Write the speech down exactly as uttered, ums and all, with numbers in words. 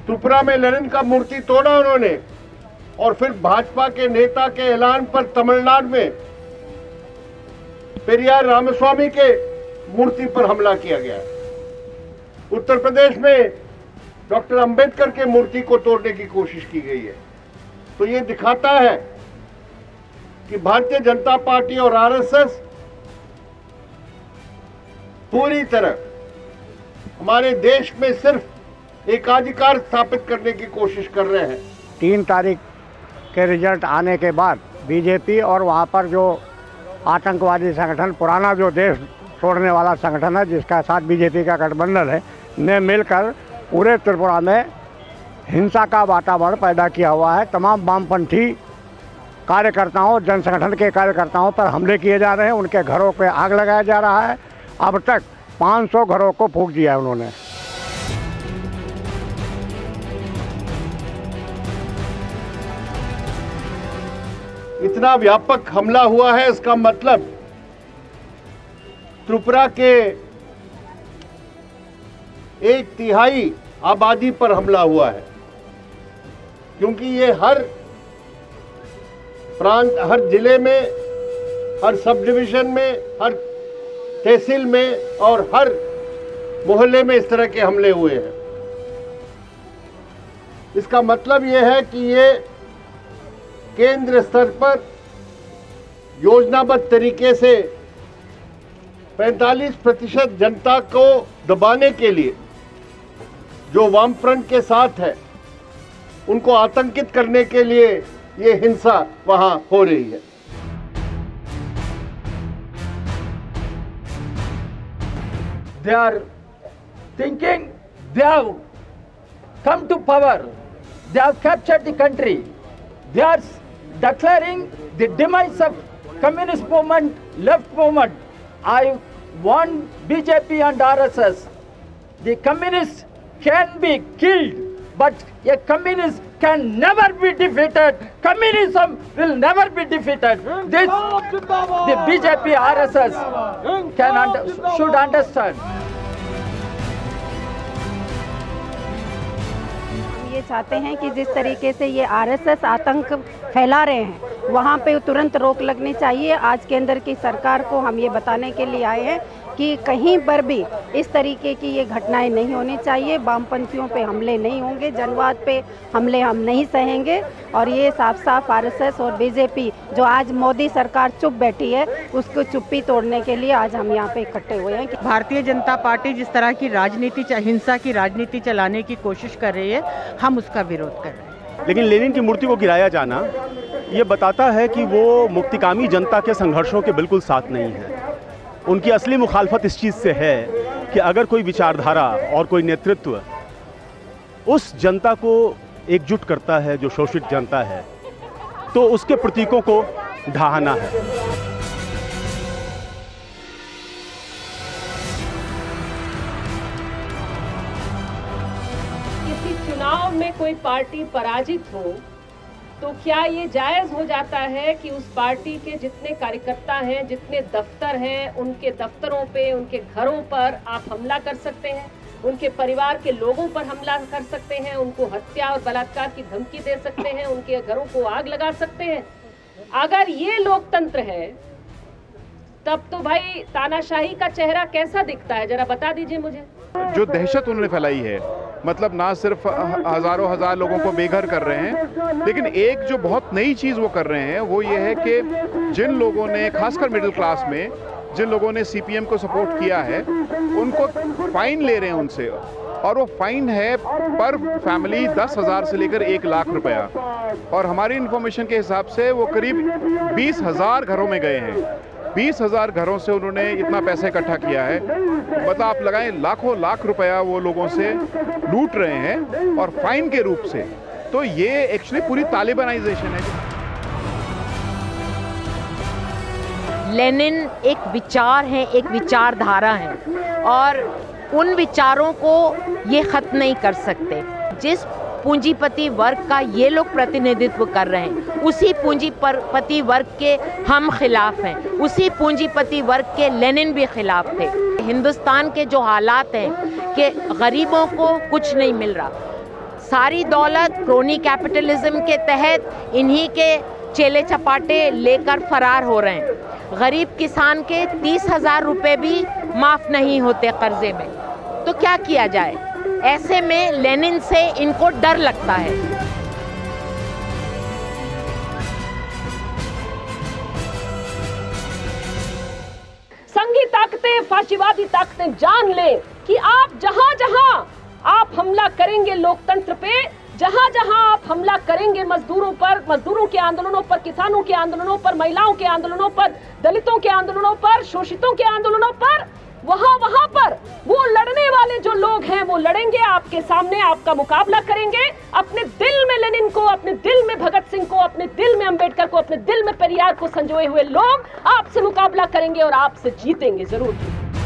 त्रिपुरा में लेनिन का मूर्ति तोड़ा उन्होंने, और फिर भाजपा के नेता के ऐलान पर तमिलनाडु में पेरियार रामस्वामी के मूर्ति पर हमला किया गया। उत्तर प्रदेश में डॉक्टर अंबेडकर के मूर्ति को तोड़ने की कोशिश की गई है। तो ये दिखाता है कि भारतीय जनता पार्टी और आरएसएस पूरी तरह हमारे देश में सिर्फ एकाधिकार स्थापित करने की कोशिश कर रहे हैं। तीन तारीख के रिजल्ट आने के बाद बीजेपी और वहाँ पर जो आतंकवादी संगठन, पुराना जो देश तोड़ने वाला संगठन है जिसका साथ बीजेपी का गठबंधन है, ने मिलकर पूरे त्रिपुरा में हिंसा का वातावरण पैदा किया हुआ है। तमाम वामपंथी कार्यकर्ताओं, जन संगठन के कार्यकर्ताओं पर हमले किए जा रहे हैं, उनके घरों पे आग लगाया जा रहा है। अब तक पाँच सौ घरों को फूंक दिया है उन्होंने। इतना व्यापक हमला हुआ है, इसका मतलब त्रिपुरा के एक तिहाई आबादी पर हमला हुआ है, क्योंकि ये हर प्रांत, हर जिले में, हर सब डिवीजन में, हर तहसील में और हर मोहल्ले में इस तरह के हमले हुए हैं। इसका मतलब ये है कि ये केंद्र स्तर पर योजनाबद्ध तरीके से पैंतालीस प्रतिशत जनता को दबाने के लिए जो वामफ्रंट के साथ है, उनको आतंकित करने के लिए ये हिंसा वहां हो रही है। They are thinking they have come to power, they have captured the country, they are declaring the demise of communist movement, left movement. I want B J P and R S S. The communists can be killed, but a communist can never be defeated. Communism will never be defeated. This the B J P, R S S can under, should understand. ये चाहते हैं कि जिस तरीके से ये RSS आतंक फैला रहे हैं, वहाँ पे तुरंत रोक लगनी चाहिए। आज केंद्र की सरकार को हम ये बताने के लिए आए हैं कि कहीं पर भी इस तरीके की ये घटनाएं नहीं होनी चाहिए। वामपंथियों पे हमले नहीं होंगे, जनवाद पे हमले हम नहीं सहेंगे। और ये साफ साफ आरएसएस और बीजेपी जो आज मोदी सरकार चुप बैठी है, उसको चुप्पी तोड़ने के लिए आज हम यहाँ पे इकट्ठे हुए हैं। भारतीय जनता पार्टी जिस तरह की राजनीति, हिंसा की राजनीति चलाने की कोशिश कर रही है, हम उसका विरोध कर रहे हैं। लेकिन लेनिन की मूर्ति को गिराया जाना ये बताता है कि वो मुक्तिकामी जनता के संघर्षों के बिल्कुल साथ नहीं है। उनकी असली मुखालफत इस चीज़ से है कि अगर कोई विचारधारा और कोई नेतृत्व उस जनता को एकजुट करता है जो शोषित जनता है, तो उसके प्रतीकों को ढहाना है। किसी चुनाव में कोई पार्टी पराजित हो तो क्या ये जायज़ हो जाता है कि उस पार्टी के जितने कार्यकर्ता हैं, जितने दफ्तर हैं, उनके दफ्तरों पे, उनके घरों पर आप हमला कर सकते हैं, उनके परिवार के लोगों पर हमला कर सकते हैं, उनको हत्या और बलात्कार की धमकी दे सकते हैं, उनके घरों को आग लगा सकते हैं? अगर ये लोकतंत्र है, तब तो भाई तानाशाही का चेहरा कैसा दिखता है, जरा बता दीजिए मुझे। जो दहशत उन्होंने फैलाई है, मतलब ना सिर्फ हजारों हजार लोगों को बेघर कर रहे हैं, लेकिन एक जो बहुत नई चीज़ वो कर रहे हैं वो ये है कि जिन लोगों ने, खासकर मिडिल क्लास में, जिन लोगों ने सीपीएम को सपोर्ट किया है, उनको फाइन ले रहे हैं उनसे, और वो फाइन है पर फैमिली दस हज़ार से लेकर एक लाख रुपया। और हमारी इन्फॉर्मेशन के हिसाब से वो करीब बीस हज़ार घरों में गए हैं। बीस हज़ार घरों से उन्होंने इतना पैसा इकट्ठा किया है। मतलब आप लगाएं, लाखों लाख रुपया वो लोगों से लूट रहे हैं और फाइन के रूप से। तो ये एक्चुअली पूरी तालिबानाइजेशन है। लेनिन एक विचार है, एक विचारधारा है, और उन विचारों को ये खत्म नहीं कर सकते। जिस पूंजीपति वर्ग का ये लोग प्रतिनिधित्व कर रहे हैं, उसी पूंजीपति वर्ग के हम खिलाफ हैं, उसी पूंजीपति वर्ग के लेनिन भी खिलाफ थे। हिंदुस्तान के जो हालात हैं कि गरीबों को कुछ नहीं मिल रहा, सारी दौलत क्रोनी कैपिटलिज्म के तहत इन्हीं के चेले चपाटे लेकर फरार हो रहे हैं। गरीब किसान के तीस हजार रुपये भी माफ़ नहीं होते कर्जे में। तो क्या किया जाए? ऐसे में लेनिन से इनको डर लगता है। संघी ताकतें, फाशीवादी ताकतें जान लें कि आप जहां जहां आप हमला करेंगे लोकतंत्र पे, जहां जहां आप हमला करेंगे मजदूरों पर, मजदूरों के आंदोलनों पर, किसानों के आंदोलनों पर, महिलाओं के आंदोलनों पर, दलितों के आंदोलनों पर, शोषितों के आंदोलनों पर, वहां वहां पर वो लड़ने वाले जो लोग हैं वो लड़ेंगे आपके सामने, आपका मुकाबला करेंगे। अपने दिल में लेनिन को, अपने दिल में भगत सिंह को, अपने दिल में अंबेडकर को, अपने दिल में पेरियार को संजोए हुए लोग आपसे मुकाबला करेंगे और आपसे जीतेंगे जरूर।